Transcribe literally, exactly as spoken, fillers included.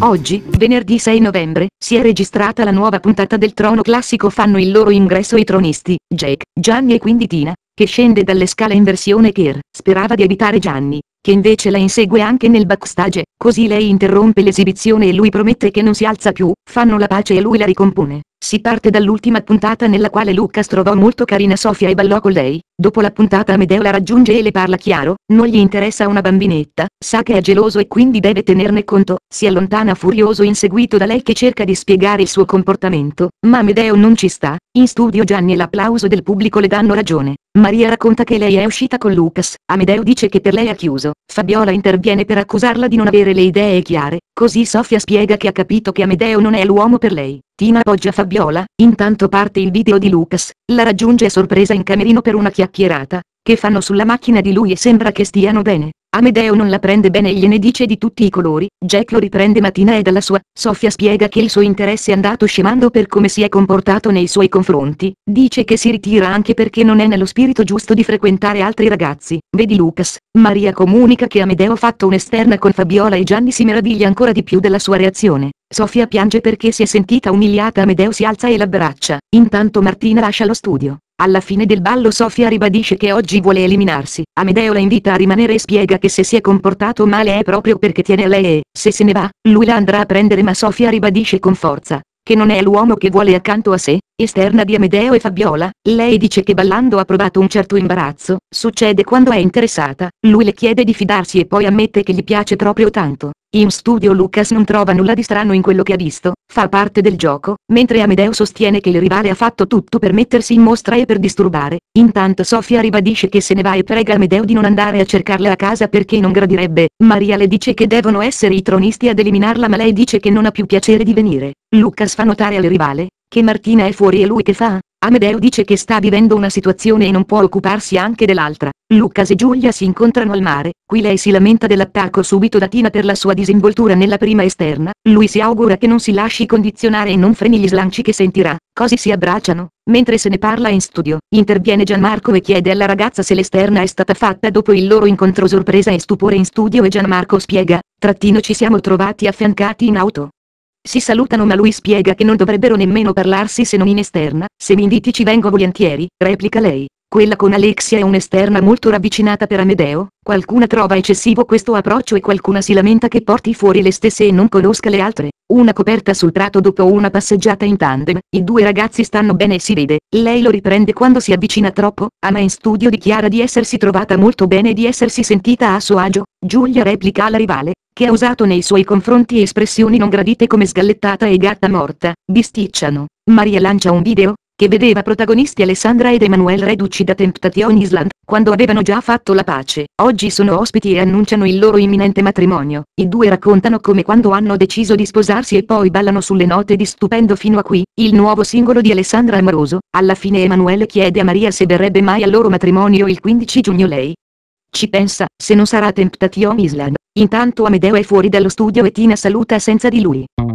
Oggi, venerdì sei novembre, si è registrata la nuova puntata del Trono Classico. Fanno il loro ingresso i tronisti, Jake, Gianni e quindi Tina, che scende dalle scale in versione Keir. Sperava di evitare Gianni, che invece la insegue anche nel backstage, così lei interrompe l'esibizione e lui promette che non si alza più. Fanno la pace e lui la ricompone. Si parte dall'ultima puntata nella quale Lucas trovò molto carina Sofia e ballò con lei. Dopo la puntata Amedeo la raggiunge e le parla chiaro, non gli interessa una bambinetta, sa che è geloso e quindi deve tenerne conto. Si allontana furioso inseguito da lei che cerca di spiegare il suo comportamento, ma Amedeo non ci sta. In studio Gianni e l'applauso del pubblico le danno ragione. Maria racconta che lei è uscita con Lucas, Amedeo dice che per lei è chiuso. Fabiola interviene per accusarla di non avere le idee chiare, così Sofia spiega che ha capito che Amedeo non è l'uomo per lei. Tina appoggia Fabiola. Intanto parte il video di Lucas, la raggiunge sorpresa in camerino per una chiacchierata, che fanno sulla macchina di lui e sembra che stiano bene. Amedeo non la prende bene e gliene dice di tutti i colori. Jack lo riprende ma Tina è dalla sua. Sofia spiega che il suo interesse è andato scemando per come si è comportato nei suoi confronti, dice che si ritira anche perché non è nello spirito giusto di frequentare altri ragazzi. Vedi Lucas. Maria comunica che Amedeo ha fatto un'esterna con Fabiola e Gianni si meraviglia ancora di più della sua reazione. Sofia piange perché si è sentita umiliata. Amedeo si alza e l'abbraccia. Intanto Martina lascia lo studio. Alla fine del ballo Sofia ribadisce che oggi vuole eliminarsi. Amedeo la invita a rimanere e spiega che se si è comportato male è proprio perché tiene a lei e, se se ne va, lui la andrà a prendere, ma Sofia ribadisce con forza che non è l'uomo che vuole accanto a sé. Esterna di Amedeo e Fabiola, lei dice che ballando ha provato un certo imbarazzo, succede quando è interessata, lui le chiede di fidarsi e poi ammette che gli piace proprio tanto. In studio Lucas non trova nulla di strano in quello che ha visto, fa parte del gioco, mentre Amedeo sostiene che il rivale ha fatto tutto per mettersi in mostra e per disturbare. Intanto Sofia ribadisce che se ne va e prega Amedeo di non andare a cercarla a casa perché non gradirebbe. Maria le dice che devono essere i tronisti ad eliminarla ma lei dice che non ha più piacere di venire. Lucas fa notare al rivale che Martina è fuori e lui che fa? Amedeo dice che sta vivendo una situazione e non può occuparsi anche dell'altra. Lucas e Giulia si incontrano al mare, qui lei si lamenta dell'attacco subito da Tina per la sua disinvoltura nella prima esterna, lui si augura che non si lasci condizionare e non freni gli slanci che sentirà, così si abbracciano. Mentre se ne parla in studio, interviene Gianmarco e chiede alla ragazza se l'esterna è stata fatta dopo il loro incontro. Sorpresa e stupore in studio e Gianmarco spiega, trattino ci siamo trovati affiancati in auto. Si salutano ma lui spiega che non dovrebbero nemmeno parlarsi se non in esterna. Se mi inviti ci vengo volentieri, replica lei. Quella con Alexia è un'esterna molto ravvicinata per Amedeo, qualcuna trova eccessivo questo approccio e qualcuna si lamenta che porti fuori le stesse e non conosca le altre. Una coperta sul prato dopo una passeggiata in tandem, i due ragazzi stanno bene e si vede, lei lo riprende quando si avvicina troppo, ama in studio dichiara di essersi trovata molto bene e di essersi sentita a suo agio. Giulia replica alla rivale, che ha usato nei suoi confronti espressioni non gradite come sgallettata e gatta morta, bisticciano. Maria lancia un video, che vedeva protagonisti Alessandra ed Emanuele reduci da Temptation Island, quando avevano già fatto la pace. Oggi sono ospiti e annunciano il loro imminente matrimonio. I due raccontano come quando hanno deciso di sposarsi e poi ballano sulle note di Stupendo fino a qui, il nuovo singolo di Alessandra amoroso. Alla fine Emanuele chiede a Maria se verrebbe mai al loro matrimonio il quindici giugno. Lei ci pensa, se non sarà Temptation Island. Intanto Amedeo è fuori dallo studio e Tina saluta senza di lui.